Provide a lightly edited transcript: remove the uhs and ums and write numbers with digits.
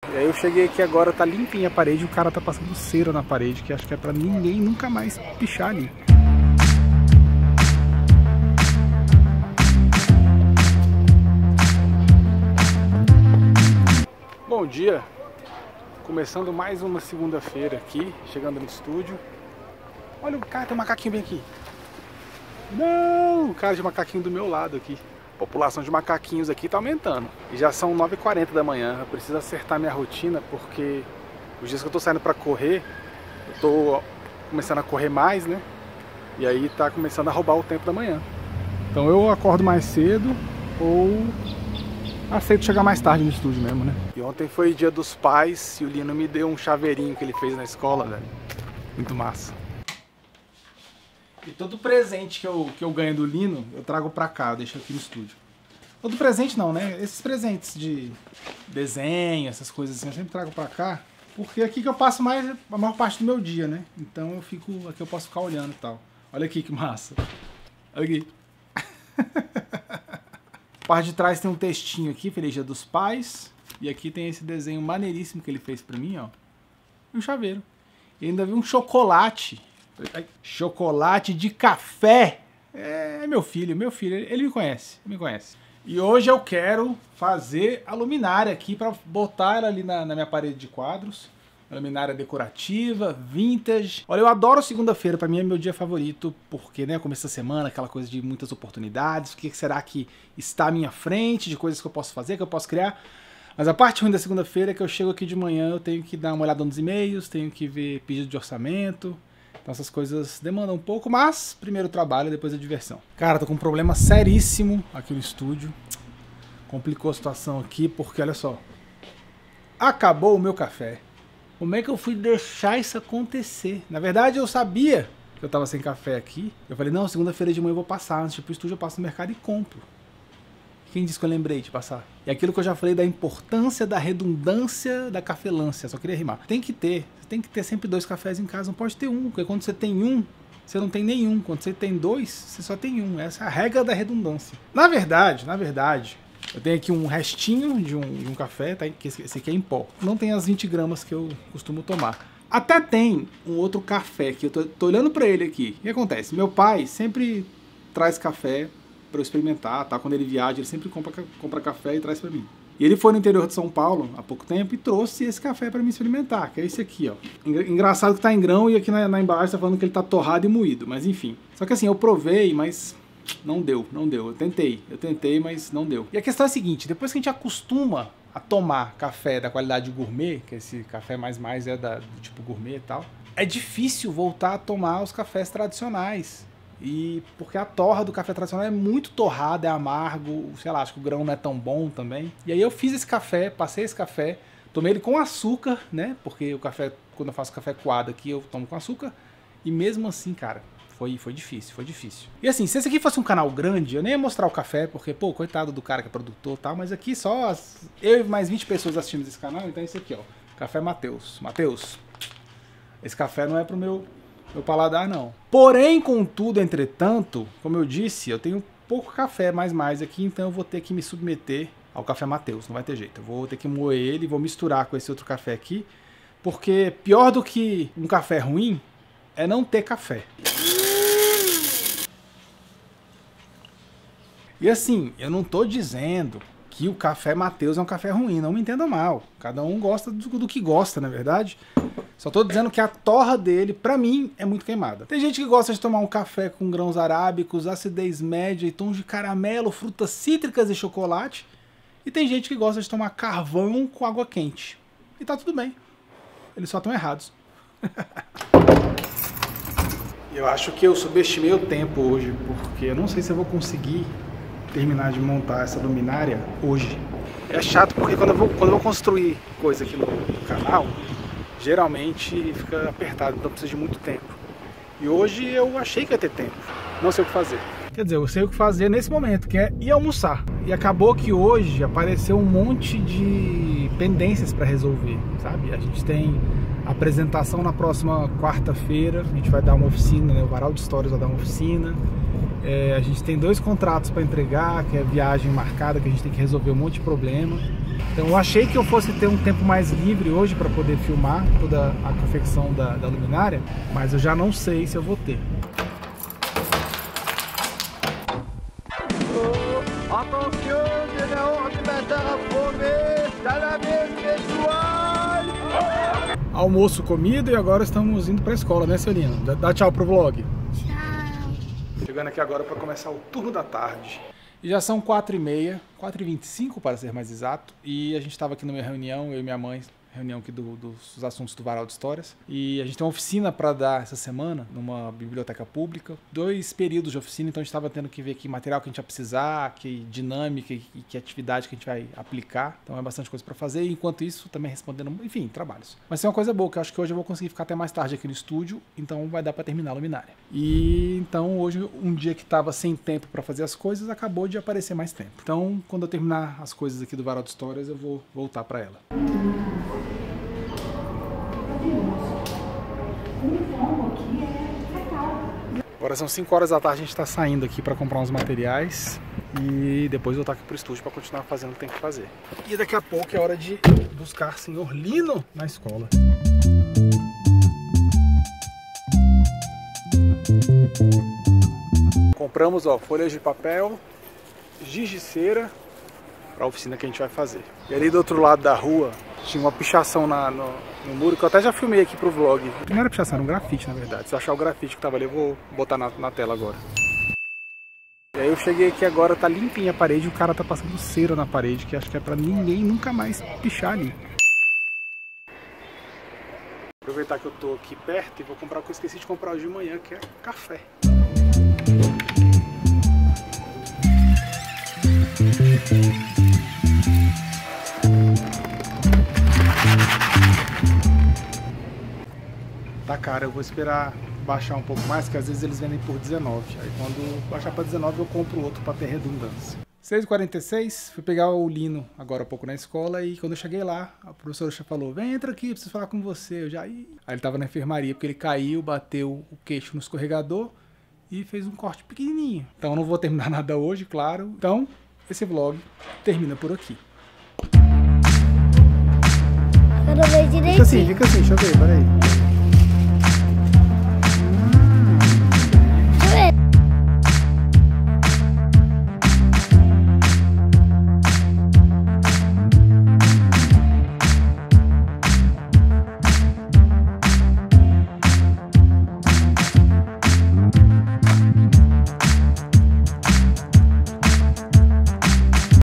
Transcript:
E aí eu cheguei aqui agora, tá limpinha a parede, o cara tá passando cera na parede, que acho que é pra ninguém nunca mais pichar ali. Bom dia, começando mais uma segunda-feira aqui, chegando no estúdio. Olha o cara, tem um macaquinho bem aqui. Não, o cara de macaquinho do meu lado aqui. A população de macaquinhos aqui tá aumentando. E já são 9h40 da manhã. Eu preciso acertar minha rotina porque os dias que eu tô saindo pra correr, eu tô começando a correr mais, né? E aí tá começando a roubar o tempo da manhã. Então eu acordo mais cedo ou aceito chegar mais tarde no estúdio mesmo, né? E ontem foi dia dos pais e o Lino me deu um chaveirinho que ele fez na escola, velho. Muito massa. E todo presente que eu ganho do Lino, eu trago pra cá, eu deixo aqui no estúdio. Todo presente não, né? Esses presentes de desenho, essas coisas assim, eu sempre trago pra cá. Porque é aqui que eu passo a maior parte do meu dia, né? Então eu fico, aqui eu posso ficar olhando e tal. Olha aqui que massa. Olha aqui. A parte de trás tem um textinho aqui, Feliz Dia dos Pais. E aqui tem esse desenho maneiríssimo que ele fez pra mim, ó. E um chaveiro. E ainda vi um chocolate. Chocolate de café. É meu filho, ele me conhece, E hoje eu quero fazer a luminária aqui para botar ela ali na minha parede de quadros. Uma luminária decorativa, vintage. Olha, eu adoro segunda-feira, para mim é meu dia favorito, porque, né, começo da semana, aquela coisa de muitas oportunidades, o que será que está à minha frente, de coisas que eu posso fazer, que eu posso criar. Mas a parte ruim da segunda-feira é que eu chego aqui de manhã, eu tenho que dar uma olhada nos e-mails, tenho que ver pedido de orçamento. Então essas coisas demandam um pouco, mas primeiro o trabalho, depois a diversão. Cara, tô com um problema seríssimo aqui no estúdio. Complicou a situação aqui, porque olha só. Acabou o meu café. Como é que eu fui deixar isso acontecer? Na verdade, eu sabia que eu tava sem café aqui. Eu falei, não, segunda-feira de manhã eu vou passar. Antes de ir pro estúdio, eu passo no mercado e compro. Quem disse que eu lembrei de passar? E aquilo que eu já falei da importância, da redundância, da cafelância. Só queria rimar. Tem que ter sempre 2 cafés em casa. Não pode ter um, porque quando você tem um, você não tem nenhum. Quando você tem 2, você só tem um. Essa é a regra da redundância. Na verdade, eu tenho aqui um restinho de um café, tá? Esse aqui é em pó. Não tem as 20 gramas que eu costumo tomar. Até tem um outro café que eu tô olhando pra ele aqui. O que acontece? Meu pai sempre traz café para eu experimentar, tá? Quando ele viaja, ele sempre compra café e traz para mim. E ele foi no interior de São Paulo há pouco tempo e trouxe esse café para mim experimentar, que é esse aqui, ó. Engraçado que tá em grão e aqui na embalagem tá falando que ele tá torrado e moído, mas enfim. Só que assim, eu provei, mas não deu. Eu tentei, mas não deu. E a questão é a seguinte, depois que a gente acostuma a tomar café da qualidade gourmet, que esse café mais é do tipo gourmet e tal, é difícil voltar a tomar os cafés tradicionais. E porque a torra do café tradicional é muito torrada, é amargo, sei lá, acho que o grão não é tão bom também. E aí eu fiz esse café, passei esse café, tomei ele com açúcar, né? Porque o café, quando eu faço café coado aqui, eu tomo com açúcar. E mesmo assim, cara, foi difícil. E assim, se esse aqui fosse um canal grande, eu nem ia mostrar o café, porque, pô, coitado do cara que é produtor e tal, mas aqui só eu e mais 20 pessoas assistindo esse canal, então é esse aqui, ó. Café Matheus. Matheus, esse café não é pro meu paladar, não. Porém, contudo, entretanto, como eu disse, eu tenho pouco café mais aqui, então eu vou ter que me submeter ao café Matheus, não vai ter jeito. Eu vou ter que moer ele e vou misturar com esse outro café aqui, porque pior do que um café ruim é não ter café. E assim, eu não tô dizendo que o café Matheus é um café ruim, não me entenda mal. Cada um gosta do que gosta, na verdade. Só tô dizendo que a torra dele, pra mim, é muito queimada. Tem gente que gosta de tomar um café com grãos arábicos, acidez média e tons de caramelo, frutas cítricas e chocolate. E tem gente que gosta de tomar carvão com água quente. E tá tudo bem. Eles só estão errados. Eu acho que eu subestimei o tempo hoje, porque eu não sei se eu vou conseguir terminar de montar essa luminária hoje. É chato porque quando eu vou construir coisa aqui no canal, geralmente fica apertado, então precisa de muito tempo. E hoje eu achei que ia ter tempo, não sei o que fazer. Quer dizer, eu sei o que fazer nesse momento, que é ir almoçar. E acabou que hoje apareceu um monte de pendências para resolver, sabe? A gente tem apresentação na próxima quarta-feira, a gente vai dar uma oficina, né? O Varal de Histórias vai dar uma oficina. A gente tem 2 contratos para entregar, que é viagem marcada, que a gente tem que resolver um monte de problema. Então eu achei que eu fosse ter um tempo mais livre hoje para poder filmar toda a confecção da luminária, mas eu já não sei se eu vou ter. Almoço comido e agora estamos indo para a escola, né, Celina? Dá tchau pro vlog. Tchau. Chegando aqui agora para começar o turno da tarde. E já são 4h30, 4h25 para ser mais exato, e a gente estava aqui numa reunião, eu e minha mãe, reunião aqui dos assuntos do Varal de Histórias, e a gente tem uma oficina para dar essa semana numa biblioteca pública, 2 períodos de oficina, então a gente estava tendo que ver que material que a gente vai precisar, que dinâmica e que atividade que a gente vai aplicar, então é bastante coisa para fazer, e enquanto isso também respondendo, enfim, trabalhos. Mas tem uma coisa boa, que eu acho que hoje eu vou conseguir ficar até mais tarde aqui no estúdio, então vai dar para terminar a luminária. E então hoje, um dia que estava sem tempo para fazer as coisas, acabou de aparecer mais tempo. Então quando eu terminar as coisas aqui do Varal de Histórias, eu vou voltar para ela. Agora são 5 horas da tarde, a gente está saindo aqui para comprar uns materiais e depois voltar aqui pro estúdio para continuar fazendo o que tem que fazer. E daqui a pouco é hora de buscar senhor Lino na escola. Compramos, ó, folhas de papel, giz de cera para a oficina que a gente vai fazer. E ali do outro lado da rua tinha uma pichação no muro, que eu até já filmei aqui pro vlog. Não era pichação, era um grafite, na verdade. Se eu achar o grafite que tava ali, eu vou botar na tela agora. E aí eu cheguei aqui agora, tá limpinha a parede, e o cara tá passando cera na parede, que acho que é pra ninguém nunca mais pichar ali. Aproveitar que eu tô aqui perto e vou comprar o que eu esqueci de comprar hoje de manhã, que é café. Tá caro, eu vou esperar baixar um pouco mais, que às vezes eles vendem por 19. Aí quando baixar para 19 eu compro outro para ter redundância. 6h46, fui pegar o Lino agora há pouco na escola e quando eu cheguei lá, a professora já falou, vem, entra aqui, preciso falar com você. Eu já ia. Aí ele tava na enfermaria porque ele caiu, bateu o queixo no escorregador e fez um corte pequenininho. Então eu não vou terminar nada hoje, claro. Então esse vlog termina por aqui. Quero ver direitinho. Fica assim, deixa eu ver, peraí.